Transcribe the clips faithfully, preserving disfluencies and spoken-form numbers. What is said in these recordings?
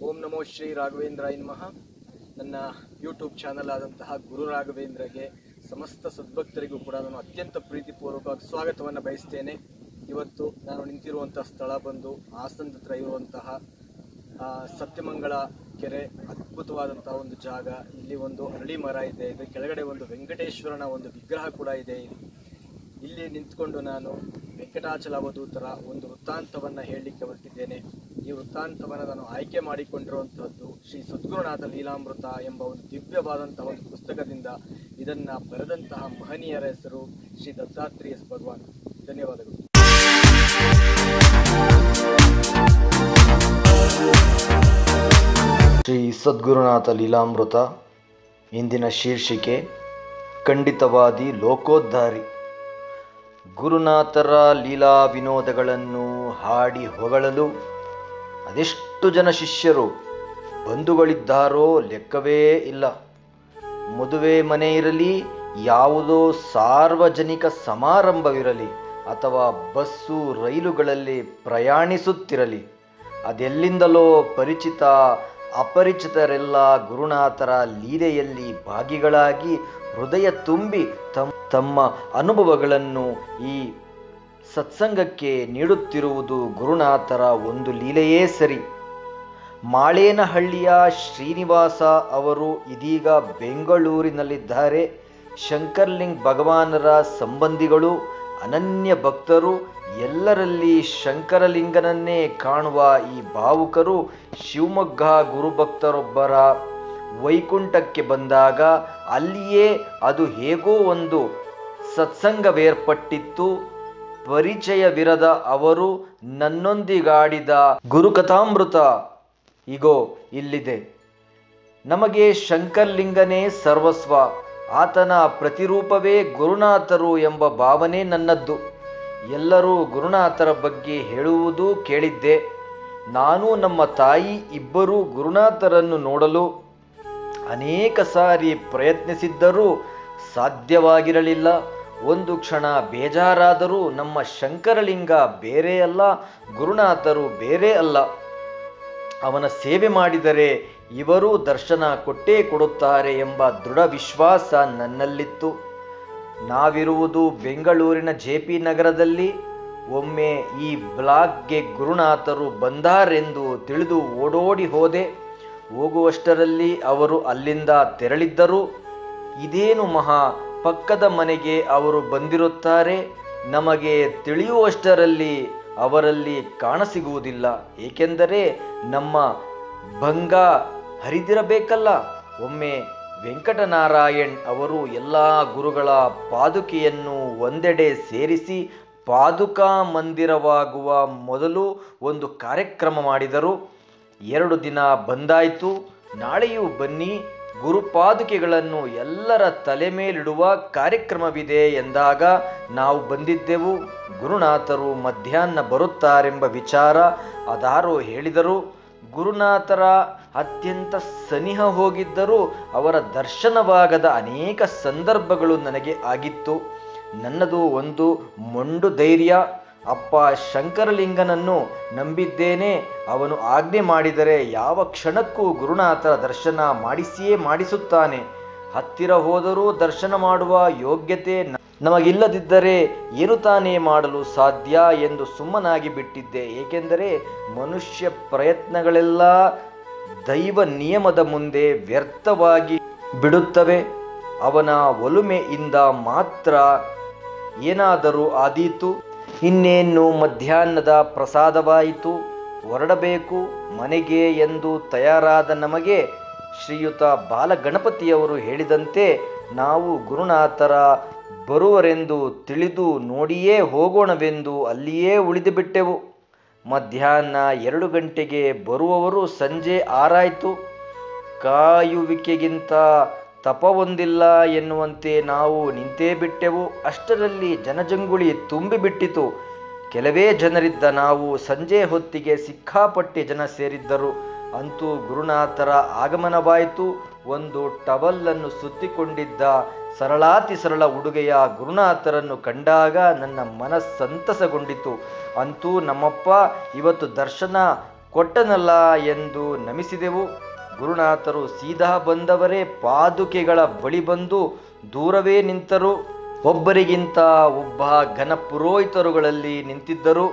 ಓಂ ನಮೋ ಶ್ರೀ ರಾಘವೇಂದ್ರಾಯ ನಮಃ. ನನ್ನ ಯೂಟ್ಯೂಬ್ ಚಾನಲ್ ಆದಂತಹ ಗುರು ರಾಘವೇಂದ್ರಗೆ ಸಮಸ್ತ ಸದ್ಭಕ್ತರಿಗೂ ಕೂಡ ನಾನು ಅತ್ಯಂತ ಪ್ರೀತಿಪೂರ್ವಕವಾಗಿ ಸ್ವಾಗತವನ್ನು ಬಯಸ್ತೇನೆ. ಇವತ್ತು ನಾನು ನಿಂತಿರುವಂತಹ ಸ್ಥಳ ಬಂದು ಹಾಸನದ ಹತ್ರ ಇರುವಂತಹ ಸತ್ಯಮಂಗಳ ಕೆರೆ. ಅದ್ಭುತವಾದಂತಹ ಒಂದು ಜಾಗ. ಇಲ್ಲಿ ಒಂದು ಅರಳಿ ಮರ ಇದೆ, ಇದರ ಕೆಳಗಡೆ ಒಂದು ವೆಂಕಟೇಶ್ವರನ ಒಂದು ವಿಗ್ರಹ ಕೂಡ ಇದೆ. ಇಲ್ಲಿ ನಿಂತ್ಕೊಂಡು ನಾನು ವೆಂಕಟಾಚಲ ಅವಧೂತರ ಒಂದು ವೃತ್ತಾಂತವನ್ನು ಹೇಳಲಿಕ್ಕೆ ಹೊರಟಿದ್ದೇನೆ. ಈ ವೃತ್ತಾಂತವನ್ನು ನಾನು ಆಯ್ಕೆ ಮಾಡಿಕೊಂಡಿರುವಂತಹದ್ದು ಶ್ರೀ ಸದ್ಗುರುನಾಥ ಲೀಲಾಮೃತ ಎಂಬ ಒಂದು ದಿವ್ಯವಾದಂತಹ ಒಂದು ಪುಸ್ತಕದಿಂದ. ಇದನ್ನ ಬರೆದಂತಹ ಮಹನೀಯರ ಹೆಸರು ಶ್ರೀ ದತ್ತಾತ್ರೇಯ ಭಗವಾನ್. ಧನ್ಯವಾದಗಳು. ಶ್ರೀ ಸದ್ಗುರುನಾಥ ಲೀಲಾಮೃತ. ಇಂದಿನ ಶೀರ್ಷಿಕೆ ಖಂಡಿತವಾದಿ ಲೋಕೋದ್ಧಾರಿ. ಗುರುನಾಥರ ಲೀಲಾ ವಿನೋದಗಳನ್ನು ಹಾಡಿ ಹೊಗಳಲು ಅದೆಷ್ಟು ಜನ ಶಿಷ್ಯರು ಬಂಧುಗಳಿದ್ದಾರೋ ಲೆಕ್ಕವೇ ಇಲ್ಲ. ಮದುವೆ ಮನೆ ಇರಲಿ, ಯಾವುದೋ ಸಾರ್ವಜನಿಕ ಸಮಾರಂಭವಿರಲಿ, ಅಥವಾ ಬಸ್ಸು ರೈಲುಗಳಲ್ಲಿ ಪ್ರಯಾಣಿಸುತ್ತಿರಲಿ, ಅದೆಲ್ಲಿಂದಲೋ ಪರಿಚಿತ ಅಪರಿಚಿತರೆಲ್ಲ ಗುರುನಾಥರ ಲೀಲೆಯಲ್ಲಿ ಭಾಗಿಗಳಾಗಿ ಹೃದಯ ತುಂಬಿ ತಮ್ಮ ತಮ್ಮ ಅನುಭವಗಳನ್ನು ಈ ಸತ್ಸಂಗಕ್ಕೆ ನೀಡುತ್ತಿರುವುದು ಗುರುನಾಥರ ಒಂದು ಲೀಲೆಯೇ ಸರಿ. ಮಾಳೇನಹಳ್ಳಿಯ ಶ್ರೀನಿವಾಸ ಅವರು ಇದೀಗ ಬೆಂಗಳೂರಿನಲ್ಲಿದ್ದಾರೆ. ಶಂಕರ್ಲಿಂಗ್ ಭಗವಾನರ ಸಂಬಂಧಿಗಳು, ಅನನ್ಯ ಭಕ್ತರು. ಎಲ್ಲರಲ್ಲಿ ಶಂಕರಲಿಂಗನನ್ನೇ ಕಾಣುವ ಈ ಭಾವುಕರು ಶಿವಮೊಗ್ಗ ಗುರುಭಕ್ತರೊಬ್ಬರ ವೈಕುಂಠಕ್ಕೆ ಬಂದಾಗ ಅಲ್ಲಿಯೇ ಅದು ಹೇಗೋ ಒಂದು ಸತ್ಸಂಗವೇರ್ಪಟ್ಟಿತ್ತು. ಪರಿಚಯವಿರದ ಅವರು ನನ್ನೊಂದಿಗಾಡಿದ ಗುರುಕಥಾಮೃತ ಇಗೋ ಇಲ್ಲಿದೆ. ನಮಗೆ ಶಂಕರ್ಲಿಂಗನೇ ಸರ್ವಸ್ವ, ಆತನ ಪ್ರತಿರೂಪವೇ ಗುರುನಾಥರು ಎಂಬ ಭಾವನೆ ನನ್ನದ್ದು. ಎಲ್ಲರೂ ಗುರುನಾಥರ ಬಗ್ಗೆ ಹೇಳುವುದು ಕೇಳಿದ್ದೆ. ನಾನು ನಮ್ಮ ತಾಯಿ ಇಬ್ಬರೂ ಗುರುನಾಥರನ್ನು ನೋಡಲು ಅನೇಕ ಸಾರಿ ಪ್ರಯತ್ನಿಸಿದ್ದರೂ ಸಾಧ್ಯವಾಗಿರಲಿಲ್ಲ. ಒಂದು ಕ್ಷಣ ಬೇಜಾರಾದರೂ ನಮ್ಮ ಶಂಕರಲಿಂಗ ಬೇರೆ ಅಲ್ಲ, ಗುರುನಾಥರು ಬೇರೆ ಅಲ್ಲ. ಅವನ ಸೇವೆ ಮಾಡಿದರೆ ಇವರು ದರ್ಶನ ಕೊಟ್ಟೇ ಕೊಡುತ್ತಾರೆ ಎಂಬ ದೃಢ ವಿಶ್ವಾಸ ನನ್ನಲ್ಲಿತ್ತು. ನಾವಿರುವುದು ಬೆಂಗಳೂರಿನ ಜೆ ಪಿ ನಗರದಲ್ಲಿ. ಒಮ್ಮೆ ಈ ಬ್ಲಾಕ್ಗೆ ಗುರುನಾಥರು ಬಂದಾರೆಂದು ತಿಳಿದು ಓಡೋಡಿ ಹೋದೆ. ಹೋಗುವಷ್ಟರಲ್ಲಿ ಅವರು ಅಲ್ಲಿಂದ ತೆರಳಿದ್ದರು. ಇದೇನು ಮಹಾ, ಪಕ್ಕದ ಮನೆಗೆ ಅವರು ಬಂದಿರುತ್ತಾರೆ. ನಮಗೆ ತಿಳಿಯುವಷ್ಟರಲ್ಲಿ ಅವರಲ್ಲಿ ಕಾಣಸಿಗುವುದಿಲ್ಲ. ಏಕೆಂದರೆ ನಮ್ಮ ಭಂಗ ಹರಿದಿರಬೇಕಲ್ಲ. ಒಮ್ಮೆ ವೆಂಕಟನಾರಾಯಣ್ ಅವರು ಎಲ್ಲ ಗುರುಗಳ ಪಾದುಕೆಯನ್ನು ಒಂದೆಡೆ ಸೇರಿಸಿ ಪಾದುಕಾ ಮಂದಿರವಾಗುವ ಮೊದಲು ಒಂದು ಕಾರ್ಯಕ್ರಮ ಮಾಡಿದರು. ಎರಡು ದಿನ ಬಂದಾಯಿತು. ನಾಳೆಯೂ ಬನ್ನಿ, ಗುರುಪಾದುಕೆಗಳನ್ನು ಎಲ್ಲರ ತಲೆ ಮೇಲಿಡುವ ಕಾರ್ಯಕ್ರಮವಿದೆ ಎಂದಾಗ ನಾವು ಬಂದಿದ್ದೆವು. ಗುರುನಾಥರು ಮಧ್ಯಾಹ್ನ ಬರುತ್ತಾರೆಂಬ ವಿಚಾರ ಅದಾರೋ ಹೇಳಿದರು. ಗುರುನಾಥರ ಅತ್ಯಂತ ಸನಿಹ ಹೋಗಿದ್ದರೂ ಅವರ ದರ್ಶನವಾಗದ ಅನೇಕ ಸಂದರ್ಭಗಳು ನನಗೆ ಆಗಿತ್ತು. ನನ್ನದು ಒಂದು ಮೊಂಡು ಧೈರ್ಯ. ಅಪ್ಪ ಶಂಕರಲಿಂಗನನ್ನು ನಂಬಿದ್ದೇನೆ. ಅವನು ಆಜ್ಞೆ ಮಾಡಿದರೆ ಯಾವ ಕ್ಷಣಕ್ಕೂ ಗುರುನಾಥರ ದರ್ಶನ ಮಾಡಿಸಿಯೇ ಮಾಡಿಸುತ್ತಾನೆ. ಹತ್ತಿರ ಹೋದರೂ ದರ್ಶನ ಮಾಡುವ ಯೋಗ್ಯತೆ ನಮಗಿಲ್ಲದಿದ್ದರೆ ಏನು ತಾನೇ ಮಾಡಲು ಸಾಧ್ಯ ಎಂದು ಸುಮ್ಮನಾಗಿ ಬಿಟ್ಟಿದ್ದೆ. ಏಕೆಂದರೆ ಮನುಷ್ಯ ಪ್ರಯತ್ನಗಳೆಲ್ಲ ದೈವ ನಿಯಮದ ಮುಂದೆ ವ್ಯರ್ಥವಾಗಿ ಬಿಡುತ್ತವೆ. ಅವನ ಒಲುಮೆಯಿಂದ ಮಾತ್ರ ಏನಾದರೂ ಆದೀತು. ಇನ್ನೇನು ಮಧ್ಯಾಹ್ನದ ಪ್ರಸಾದವಾಯಿತು. ಹೊರಡಬೇಕು ಮನೆಗೆ ಎಂದು ತಯಾರಾದ ನಮಗೆ ಶ್ರೀಯುತ ಬಾಲಗಣಪತಿಯವರು ಹೇಳಿದಂತೆ ನಾವು ಗುರುನಾಥರ ಬರುವರೆಂದು ತಿಳಿದು ನೋಡಿಯೇ ಹೋಗೋಣವೆಂದು ಅಲ್ಲಿಯೇ ಉಳಿದು ಬಿಟ್ಟೆವು. ಮಧ್ಯಾಹ್ನ ಎರಡು ಗಂಟೆಗೆ ಬರುವವರು ಸಂಜೆ ಆರಾಯಿತು. ಕಾಯುವಿಕೆಗಿಂತ ತಪವೊಂದಿಲ್ಲ ಎನ್ನುವಂತೆ ನಾವು ನಿಂತೇ ಬಿಟ್ಟೆವು. ಅಷ್ಟರಲ್ಲಿ ಜನಜಂಗುಳಿ ತುಂಬಿಬಿಟ್ಟಿತು. ಕೆಲವೇ ಜನರಿದ್ದ ನಾವು ಸಂಜೆ ಹೊತ್ತಿಗೆ ಸಿಕ್ಕಾಪಟ್ಟೆ ಜನ ಸೇರಿದ್ದರು. ಅಂತೂ ಗುರುನಾಥರ ಆಗಮನವಾಯಿತು. ಒಂದು ಟವಲನ್ನು ಸುತ್ತಿಕೊಂಡಿದ್ದ ಸರಳಾತಿ ಸರಳ ಉಡುಗೆಯ ಗುರುನಾಥರನ್ನು ಕಂಡಾಗ ನನ್ನ ಮನ ಸಂತಸಗೊಂಡಿತು. ಅಂತೂ ನಮ್ಮಪ್ಪ ಇವತ್ತು ದರ್ಶನ ಕೊಟ್ಟನಲ್ಲ ಎಂದು ನಮಿಸಿದೆವು. ಗುರುನಾಥರು ಸೀದಾ ಬಂದವರೇ ಪಾದುಕೆಗಳ ಬಳಿ ಬಂದು ದೂರವೇ ನಿಂತರು. ಒಬ್ಬರಿಗಿಂತ ಒಬ್ಬ ಘನ ಪುರೋಹಿತರುಗಳಲ್ಲಿ ನಿಂತಿದ್ದರು.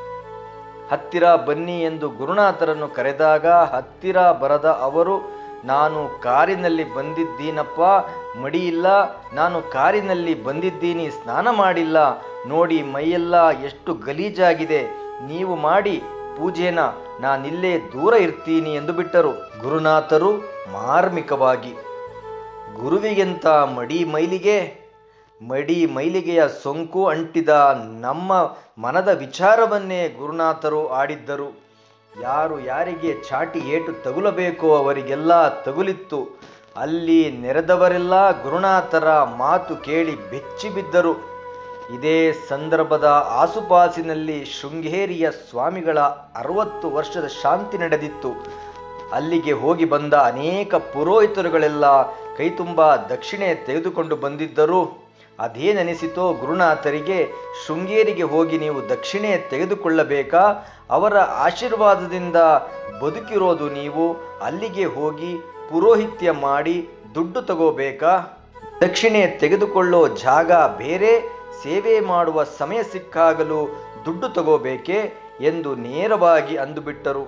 ಹತ್ತಿರ ಬನ್ನಿ ಎಂದು ಗುರುನಾಥರನ್ನು ಕರೆದಾಗ ಹತ್ತಿರ ಬರದ ಅವರು, ನಾನು ಕಾರಿನಲ್ಲಿ ಬಂದಿದ್ದೀನಪ್ಪ, ಮಡಿಯಿಲ್ಲ. ನಾನು ಕಾರಿನಲ್ಲಿ ಬಂದಿದ್ದೀನಿ, ಸ್ನಾನ ಮಾಡಿಲ್ಲ. ನೋಡಿ ಮೈಯೆಲ್ಲ ಎಷ್ಟು ಗಲೀಜಾಗಿದೆ. ನೀವು ಮಾಡಿ ಪೂಜೆನ, ನಾನಿಲ್ಲೇ ದೂರ ಇರ್ತೀನಿ ಎಂದು ಬಿಟ್ಟರು. ಗುರುನಾಥರು ಮಾರ್ಮಿಕವಾಗಿ, ಗುರುವಿಗೆಂತ ಮಡಿ ಮೈಲಿಗೆ, ಮಡಿ ಮೈಲಿಗೆಯ ಸೋಂಕು ಅಂಟಿದ ನಮ್ಮ ಮನದ ವಿಚಾರವನ್ನೇ ಗುರುನಾಥರು ಆಡಿದ್ದರು. ಯಾರು ಯಾರಿಗೆ ಚಾಟಿ ಏಟು ತಗುಲಬೇಕೋ ಅವರಿಗೆಲ್ಲ ತಗುಲಿತ್ತು. ಅಲ್ಲಿ ನೆರೆದವರೆಲ್ಲ ಗುರುನಾಥರ ಮಾತು ಕೇಳಿ ಬೆಚ್ಚಿ ಬಿದ್ದರು. ಇದೇ ಸಂದರ್ಭದ ಆಸುಪಾಸಿನಲ್ಲಿ ಶೃಂಗೇರಿಯ ಸ್ವಾಮಿಗಳ ಅರವತ್ತು ವರ್ಷದ ಶಾಂತಿ ನಡೆದಿತ್ತು. ಅಲ್ಲಿಗೆ ಹೋಗಿ ಬಂದ ಅನೇಕ ಪುರೋಹಿತರುಗಳೆಲ್ಲ ಕೈತುಂಬ ದಕ್ಷಿಣೆ ತೆಗೆದುಕೊಂಡು ಬಂದಿದ್ದರು. ಅದೇನೆನಿಸಿತೋ ಗುರುನಾಥರಿಗೆ, ಶೃಂಗೇರಿಗೆ ಹೋಗಿ ನೀವು ದಕ್ಷಿಣೆ ತೆಗೆದುಕೊಳ್ಳಬೇಕಾ? ಅವರ ಆಶೀರ್ವಾದದಿಂದ ಬದುಕಿರೋದು ನೀವು. ಅಲ್ಲಿಗೆ ಹೋಗಿ ಪುರೋಹಿತ್ಯ ಮಾಡಿ ದುಡ್ಡು ತಗೋಬೇಕಾ? ದಕ್ಷಿಣೆ ತೆಗೆದುಕೊಳ್ಳೋ ಜಾಗ ಬೇರೆ, ಸೇವೆ ಮಾಡುವ ಸಮಯ ಸಿಕ್ಕಾಗಲೂ ದುಡ್ಡು ತಗೋಬೇಕೆ ಎಂದು ನೇರವಾಗಿ ಅಂದುಬಿಟ್ಟರು.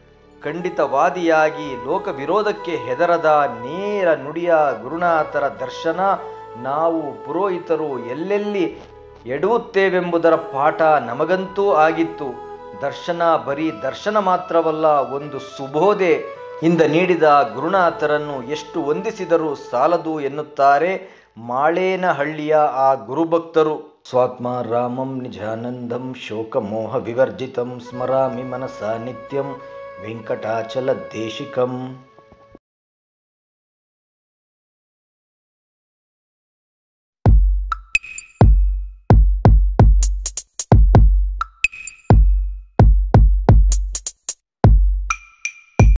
ಖಂಡಿತವಾದಿಯಾಗಿ ಲೋಕ ವಿರೋಧಕ್ಕೆ ಹೆದರದ ನೇರ ನುಡಿಯ ಗುರುನಾಥರ ದರ್ಶನ ನಾವು ಪುರೋಹಿತರು ಎಲ್ಲೆಲ್ಲಿ ಎಡುತ್ತೇವೆಂಬುದರ ಪಾಠ ನಮಗಂತೂ ಆಗಿತ್ತು. ದರ್ಶನ ಬರೀ ದರ್ಶನ ಮಾತ್ರವಲ್ಲ, ಒಂದು ಸುಬೋಧೆ ಇಂದ ನೀಡಿದ ಗುರುನಾಥರನ್ನು ಎಷ್ಟು ವಂದಿಸಿದರೂ ಸಾಲದು ಎನ್ನುತ್ತಾರೆ ಮಾಳೇನಹಳ್ಳಿಯ ಆ ಗುರುಭಕ್ತರು. ಸ್ವಾತ್ಮ ರಾಮಂ ನಿಜಾನಂದಂ ಶೋಕಮೋಹ ವಿವರ್ಜಿತಂ ಸ್ಮರಾಮಿ ಮನಸಾ ನಿತ್ಯಂ ವೆಂಕಟಾಚಲ ದೇಶಿಕಂ.